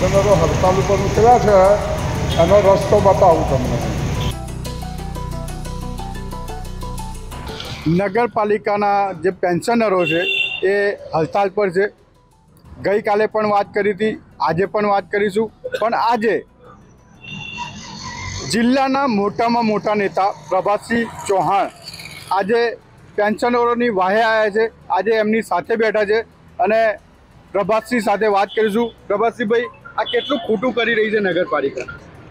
પેન્શનરો હડતાલ ઉપર ઉતર્યા છે એનો રસ્તો બતાવું તમને। નગરપાલિકાના જે પેન્શનરો છે એ હડતાલ પર છે। ગઈકાલે પણ વાત કરી હતી, આજે પણ વાત કરીશું। પણ આજે જિલ્લાના મોટામાં મોટા નેતા પ્રભાતસિંહ ચૌહાણ આજે પેન્શનરોની વાહે આવ્યા છે। આજે એમની સાથે બેઠા છે અને પ્રભાતસિંહ સાથે વાત કરીશું। પ્રભાતસિંહભાઈ, આ કેટલું ખોટું કરી રહી છે નગરપાલિકા?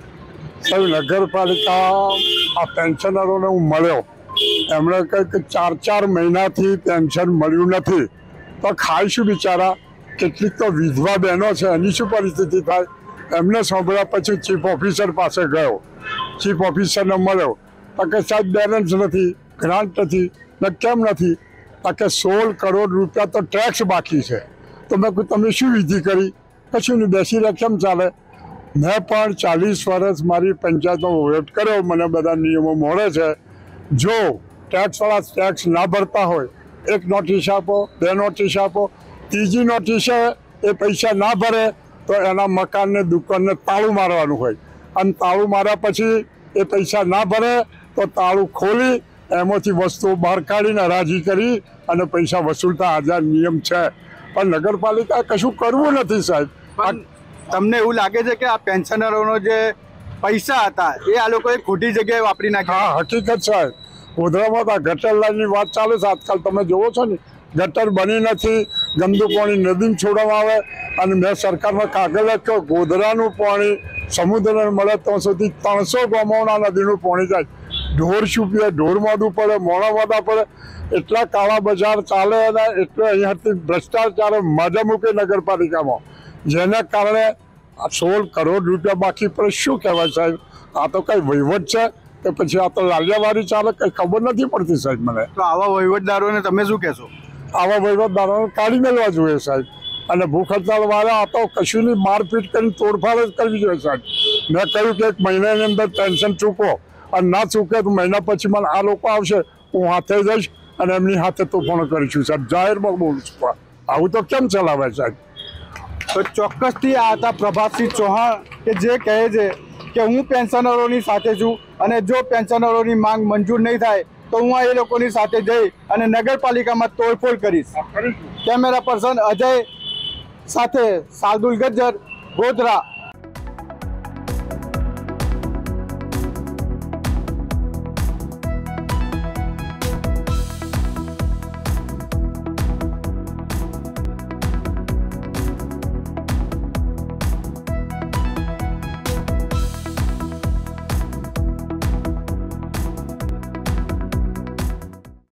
સાહેબ, નગરપાલિકા આ પેન્શનરોને હું મળ્યો, એમણે કહ્યું કે 4 મહિનાથી પેન્શન મળ્યું નથી, તો ખાય શું બિચારા? કેટલીક તો વિધવા બહેનો છે, એની શું પરિસ્થિતિ થાય? એમને સાંભળ્યા પછી ચીફ ઓફિસર પાસે ગયો, ચીફ ઓફિસરને મળ્યો તો કે સાહેબ બેલેન્સ નથી, ગ્રાન્ટ નથી। ને કેમ નથી? તો કે 16 કરોડ રૂપિયા તો ટેક્સ બાકી છે। તો મેં કહ્યું તમે શું વિધિ કરી? કશું નહીં, બેસી રહે કેમ ચાલે? મેં પણ 40 વર્ષ મારી પંચાયતમાં વહીવટ કર્યો, મને બધા નિયમો મળે છે। જો ટેક્સવાળા ટેક્સ ના ભરતા હોય, 1 નોટિસ આપો, 2 નોટિસ આપો, ત્રીજી નોટિસે એ પૈસા ના ભરે તો એના મકાનને દુકાનને તાળું મારવાનું હોય, અને તાળું માર્યા પછી એ પૈસા ના ભરે તો તાળું ખોલી એમાંથી વસ્તુઓ બહાર કાઢીને હરાજી કરી અને પૈસા વસૂલતા આઝાદ નિયમ છે। પણ નગરપાલિકાએ કશું કરવું નથી સાહેબ। તમને એવું લાગે છે કે આ પેન્શનરોનો જે પૈસા હતા એ આ લોકોએ ખોટી જગ્યાએ વાપરી નાખ્યા? હા, હકીકત સાહેબ। ગોધરામાં તો ગટર લાઈનની વાત ચાલે છે આજકાલ, તમે જોવો છો ને, ગટર બની નથી, ગંદુ પાણી નદીમાં છોડવામાં આવે। અને મેં સરકારમાં કાગળ લખ્યો, ગોધરાનું પાણી સમુદ્રને મળે ત્યાં સુધી 300 ગામોના નદીનું પાણી જાય। ઢોર શું પીએ? ઢોર મોઢું પડે, મોણા મોઢા પડે, એટલા કાળા બજાર ચાલે અને એટલે અહીંયાથી ભ્રષ્ટાચારે મજા મૂકે નગરપાલિકામાં, જેને કારણે 16 કરોડ રૂપિયા બાકી પડે। શું કહેવાય સાહેબ? આ તો કઈ વહીવટ છે કે પછી આ તો લાલિયાવાડી ચાલે? કઈ ખબર નથી પડતી સાહેબ મને। તો આવા વહીવટદારોને તમે શું કહેશો? આવા વહીવટદારોને કાઢી મેળવા જોઈએ સાહેબ। અને ભૂખ હડતાલ વાળા આ તો કશુંની મારપીટ કરીને તોડફાડ જ કરવી જોઈએ સાહેબ। મેં કહ્યું કે 1 મહિનાની અંદર પેન્શન ચૂકો, અને ના ચૂકે તો મહિના પછી મને આ લોકો આવશે, હું હાથે જઈશ અને એમની હાથે તોફાનો કરીશું સાહેબ। જાહેરમાં બોલું છું, આવું તો કેમ ચલાવાય સાહેબ? તો ચોક્કસથી આ હતા પ્રભાતસિંહ ચૌહાણ કે જે કહે છે કે હું પેન્શનરોની સાથે છું અને જો પેન્શનરોની માંગ મંજૂર નહીં થાય તો હું એ લોકોની સાથે જઈ અને નગરપાલિકામાં તોડફોડ કરીશ। કેમેરા પર્સન અજય સાથે શાર્દુલ ગજ્જર, ગોધરા।